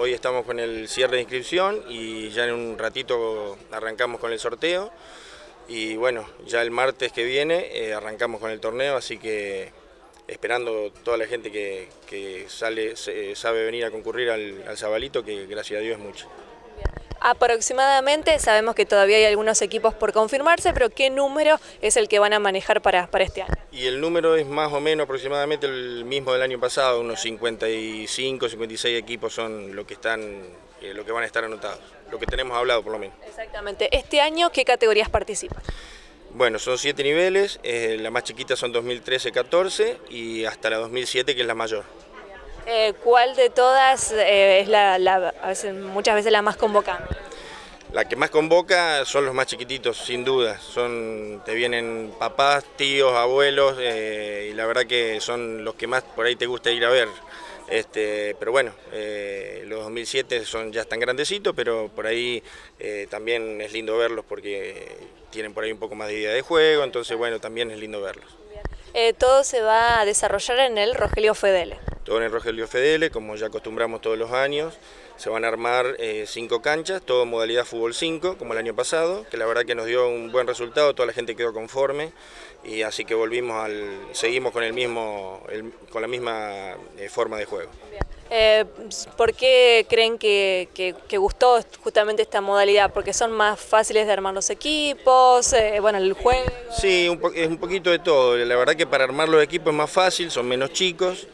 hoy estamos con el cierre de inscripción y ya en un ratito arrancamos con el sorteo. Y bueno, ya el martes que viene arrancamos con el torneo, así que esperando toda la gente que sabe venir a concurrir al Zabalito, que gracias a Dios es mucho. Aproximadamente, sabemos que todavía hay algunos equipos por confirmarse, pero ¿qué número es el que van a manejar para este año? Y el número es más o menos aproximadamente el mismo del año pasado, unos 55, 56 equipos son lo que van a estar anotados, lo que tenemos hablado por lo menos. Exactamente. Este año, ¿qué categorías participan? Bueno, son 7 niveles, la más chiquita son 2013-14 y hasta la 2007, que es la mayor. ¿Cuál de todas es muchas veces la más convocante? La que más convoca son los más chiquititos, sin duda. Te vienen papás, tíos, abuelos, y la verdad que son los que más por ahí te gusta ir a ver. Pero bueno, los 2007 ya están grandecitos, pero por ahí también es lindo verlos porque tienen por ahí un poco más de idea de juego, entonces bueno, también es lindo verlos. Todo se va a desarrollar en el Rogelio Fedele. Todo en el Rogelio Fedele, como ya acostumbramos todos los años. Se van a armar 5 canchas, todo en modalidad fútbol 5, como el año pasado, que la verdad que nos dio un buen resultado, toda la gente quedó conforme, y así que seguimos con la misma forma de juego. ¿Por qué creen que gustó justamente esta modalidad? ¿Porque son más fáciles de armar los equipos? Bueno, el juego... Sí, es un poquito de todo. La verdad que para armar los equipos es más fácil, son menos chicos.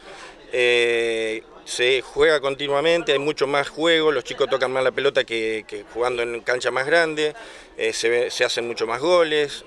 Se juega continuamente, hay mucho más juego, los chicos tocan más la pelota que jugando en cancha más grande, se hacen mucho más goles,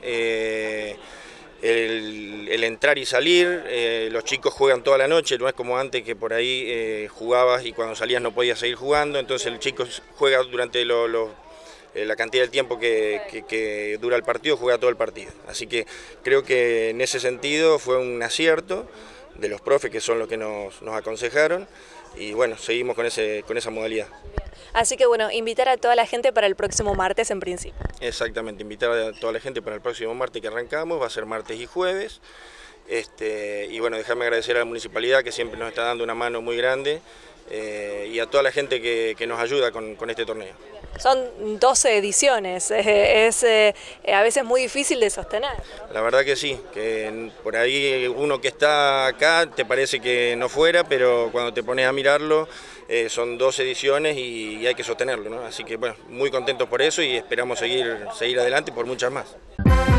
el entrar y salir, los chicos juegan toda la noche, no es como antes que por ahí jugabas y cuando salías no podías seguir jugando, entonces el chico juega durante la cantidad de tiempo que dura el partido, juega todo el partido. Así que creo que en ese sentido fue un acierto de los profes, que son los que nos aconsejaron, y bueno, seguimos con esa modalidad. Así que bueno, invitar a toda la gente para el próximo martes en principio. Exactamente, invitar a toda la gente para el próximo martes que arrancamos, va a ser martes y jueves. Y bueno, déjame agradecer a la municipalidad que siempre nos está dando una mano muy grande, y a toda la gente que nos ayuda con este torneo. Son 12 ediciones, es a veces muy difícil de sostener. La verdad que sí, que por ahí uno que está acá te parece que no fuera, pero cuando te pones a mirarlo son 12 ediciones y hay que sostenerlo, ¿no? Así que bueno, muy contentos por eso y esperamos seguir adelante por muchas más.